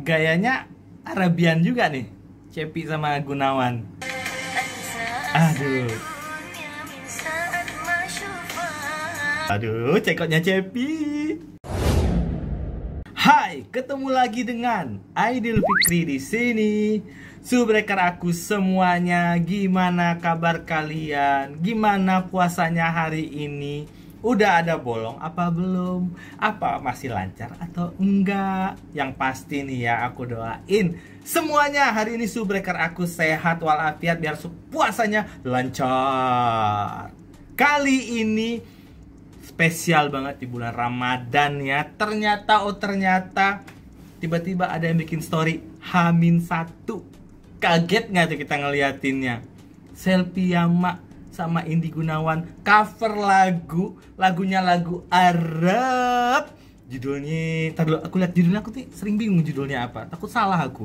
Gayanya Arabian juga nih, Cepi sama Gunawan. Aduh. Aduh, cekotnya Cepi. Hai, ketemu lagi dengan Aidil Fikri di sini. Subreker aku semuanya, gimana kabar kalian? Gimana puasanya hari ini? Udah ada bolong apa belum? Apa masih lancar atau enggak? Yang pasti nih ya, aku doain semuanya hari ini subreker aku sehat walafiat biar puasanya lancar. Kali ini spesial banget di bulan Ramadan ya. Ternyata tiba-tiba ada yang bikin story H-1. Kaget nggak tuh kita ngeliatinnya? Selfie Yama sama Indi Gunawan cover lagunya lagu Arab. Judulnya, ntar dulu aku lihat judulnya, aku tuh sering bingung judulnya apa. Takut salah aku.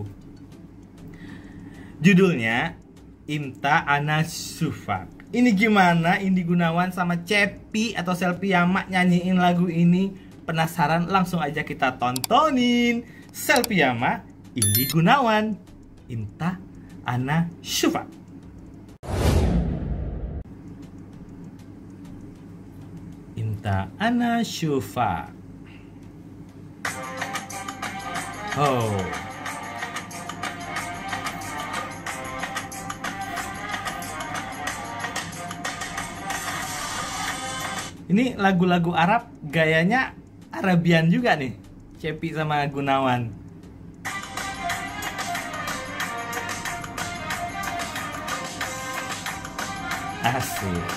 Judulnya Inta Ana Syufaq. Ini gimana Indi Gunawan sama Cepi atau Selfie Yama nyanyiin lagu ini? Penasaran? Langsung aja kita tontonin. Selfie Yama, Indi Gunawan, Inta Ana Syufaq. Inta Ana Syufaq. Oh. Ini lagu-lagu Arab, gayanya Arabian juga nih, Cepi sama Gunawan. Asik.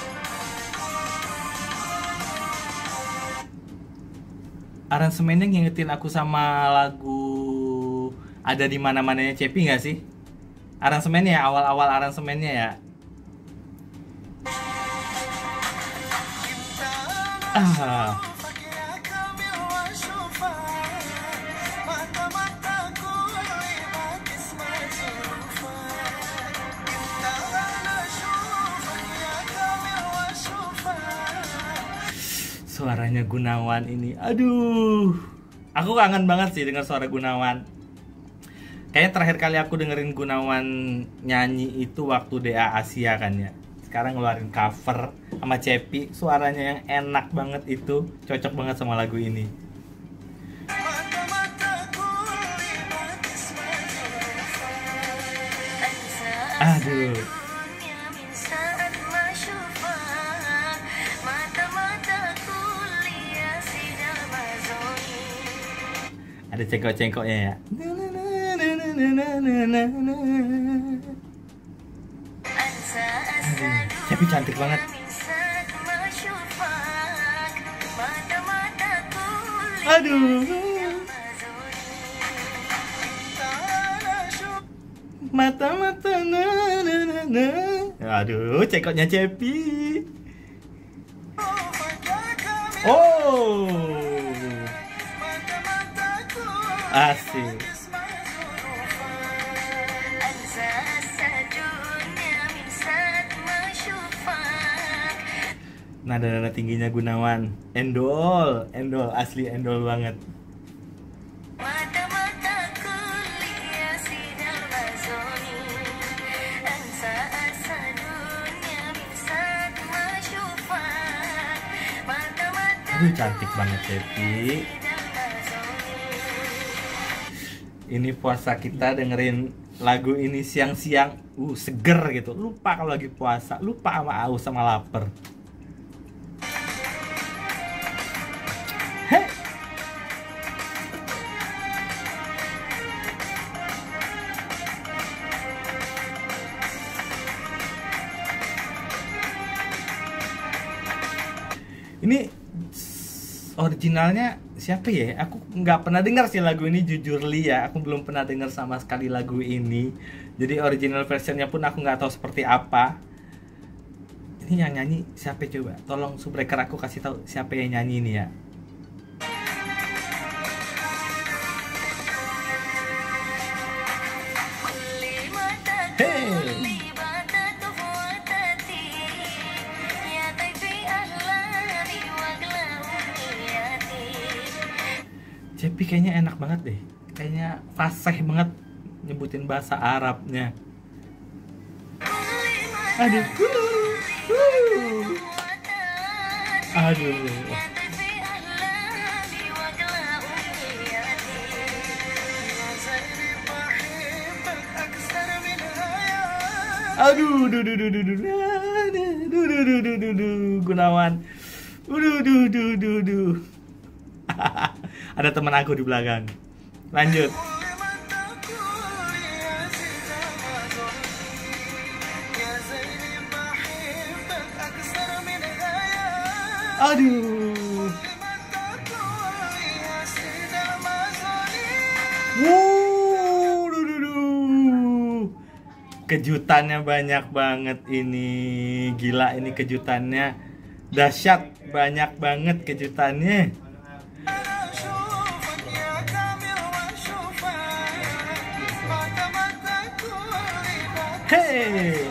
Aransemennya ngingetin aku sama lagu Ada di Mana-mananya Cepi nggak sih? Aransemennya, awal-awal aransemennya ya. Suaranya Gunawan ini, aduh, aku kangen banget sih dengar suara Gunawan. Kayaknya terakhir kali aku dengerin Gunawan nyanyi itu waktu DA Asia kan ya. Sekarang ngeluarin cover sama Cepi, suaranya yang enak banget itu, cocok banget sama lagu ini. Aduh. Ada cengkok-cengkoknya ya. Cepi cantik banget. Aduh. Mata-mata na. Aduh, cengkoknya Cepi. Oh. Asik. Nada-nada tingginya Gunawan. Endol, asli endol banget. Aduh, cantik banget Cepi. Ini puasa kita dengerin lagu ini siang-siang, seger gitu. Lupa kalau lagi puasa, lupa sama haus sama lapar. Hei. Ini originalnya siapa ya? Aku nggak pernah dengar sih lagu ini, jujur li ya. Aku belum pernah dengar sama sekali lagu ini. Jadi original versionnya pun aku nggak tahu seperti apa. Ini yang nyanyi siapa coba? Tolong subreker aku kasih tahu siapa yang nyanyi ini ya. Hey. Cepi kayaknya enak banget deh. kayaknya fasih banget nyebutin bahasa Arabnya. Aduh. Aduh. Aduh, Gunawan. Ada teman aku di belakang. Lanjut. Aduh. Kejutannya banyak banget ini. Gila, ini kejutannya dahsyat, banyak banget kejutannya. Hey.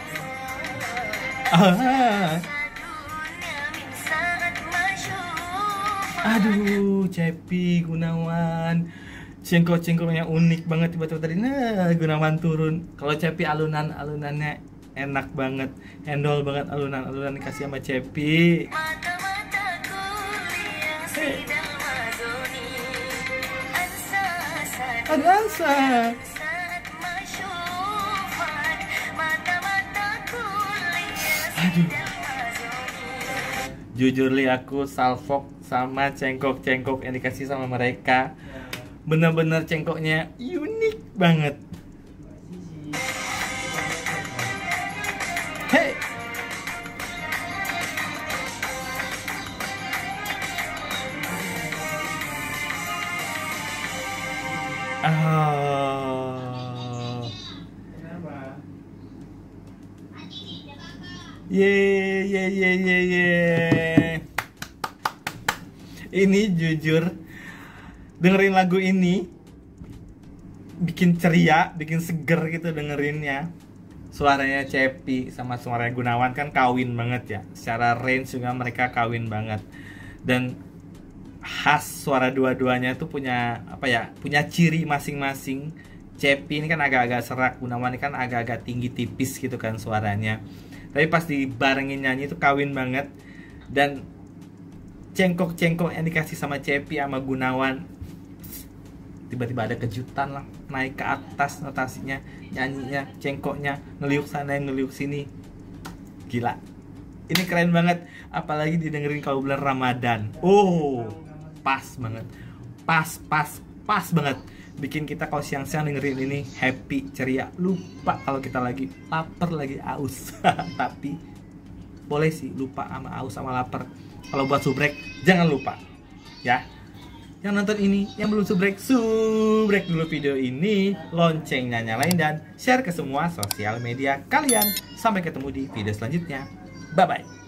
Aduh, Cepi, Gunawan. Cengkok-cengkoknya unik banget tiba-tiba tadi. Nah, Gunawan turun. Kalau Cepi alunannya enak banget. Endol banget alunan dikasih sama Cepi. Hey. Ada Ansa. Aduh. Jujur li aku salfok sama cengkok-cengkok yang dikasih sama mereka. Bener-bener cengkoknya unik banget. Hey. Ye. Ini jujur dengerin lagu ini bikin ceria, bikin seger gitu dengerinnya. Suaranya Cepi sama suaranya Gunawan kan kawin banget ya. Secara range juga mereka kawin banget. Dan khas suara dua-duanya tuh punya apa ya? Punya ciri masing-masing. Cepi ini kan agak-agak serak, Gunawan ini kan agak-agak tinggi tipis gitu kan suaranya. Tapi pas dibarengin nyanyi itu kawin banget. Dan cengkok-cengkok yang dikasih sama Cepi sama Gunawan, tiba-tiba ada kejutan lah, naik ke atas notasinya, nyanyinya, cengkoknya, ngeliuk sana ngeliuk sini. Gila, ini keren banget. Apalagi didengerin kalau bulan Ramadan. Oh, pas banget. Pas banget. Bikin kita kalau siang-siang dengerin ini happy, ceria. Lupa kalau kita lagi lapar, lagi aus. Tapi boleh sih lupa sama aus sama lapar. Kalau buat subrek jangan lupa ya. Yang nonton ini, yang belum subrek dulu video ini, loncengnya nyalain dan share ke semua sosial media kalian. Sampai ketemu di video selanjutnya. Bye bye.